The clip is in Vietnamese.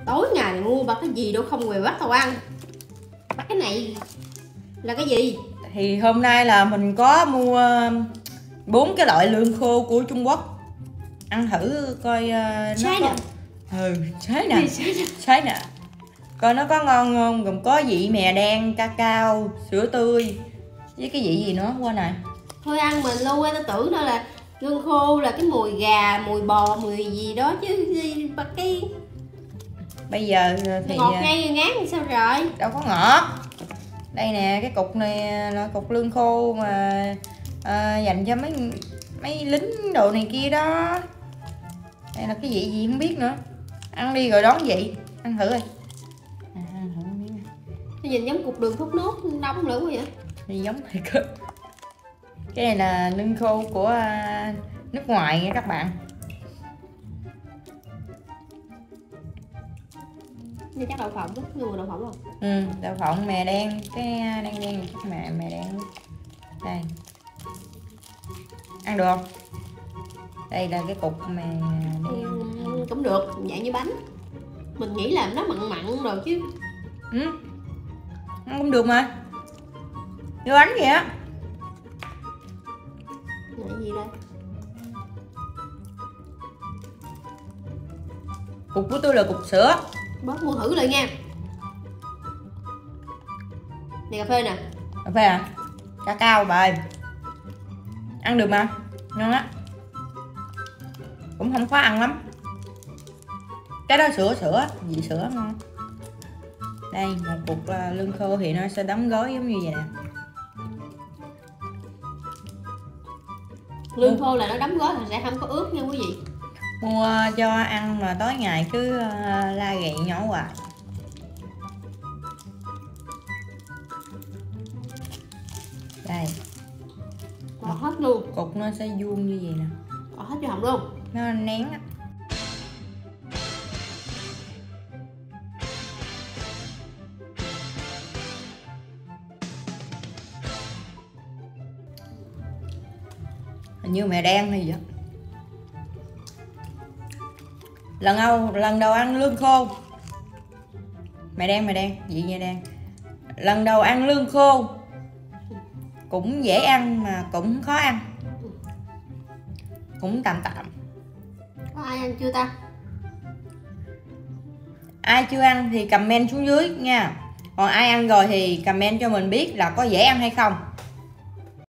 tối ngày này mua ba cái gì đâu không về bắt tao ăn. Bắt cái này là cái gì? Thì hôm nay là mình có mua 4 cái loại lương khô của Trung Quốc. Ăn thử coi nó có... Sấy nè. Sấy nè. Coi nó có ngon không, gồm có vị mè đen, cacao, sữa tươi với cái vị gì nữa quên này. Thôi ăn mình luôn á, tao tưởng đó là lương khô là cái mùi gà, mùi bò, mùi gì đó chứ bắt cái bây giờ thì ngọt ngay ngán thì sao rồi? Đâu có ngọt. Đây nè, cái cục này là cục lương khô mà dành cho mấy lính đồ này kia đó. Đây là cái vị gì không biết nữa. Ăn đi rồi đón vị. Ăn thử đi. Ăn thử miếng. Nó nhìn giống cục đường thốt nốt đông lửa quá vậy. Thì giống thiệt á. Cái này là lương khô của nước ngoài nha các bạn. Đây chắc đậu phộng đó, nhưng mà đậu phộng không? Đậu phộng mè đen, cái đen mè đen. Đây. Ăn được không? Đây là cái cục mè đen. Cũng được, dạng như bánh. Mình nghĩ là nó mặn mặn rồi chứ. Ăn cũng được mà. Như bánh vậy á. Là gì đây? Cục của tôi là cục sữa. Bớt mua thử lại nha. Này cà phê nè. Cà phê à? Cacao bà ơi. Ăn được mà. Ngon á. Cũng không khó ăn lắm. Cái đó sữa, vị sữa ngon. Đây, một cục lương khô thì nó sẽ đóng gói giống như vậy nè. Lương khô là nó đóng gói thì sẽ không có ướt nha quý vị. Mua cho ăn mà tối ngày cứ la gậy nhỏ hoài. Đây. Bỏ hết luôn. Cục nó sẽ vuông như vậy nè. Bỏ hết vô họng luôn. Nó nén á. Hình như mè đen hay gì á. Lần đầu ăn lương khô. Mè đen, vị mè đen. Lần đầu ăn lương khô. Cũng dễ ăn mà cũng khó ăn. Cũng tạm. Có ai ăn chưa ta? Ai chưa ăn thì comment xuống dưới nha. Còn ai ăn rồi thì comment cho mình biết là có dễ ăn hay không.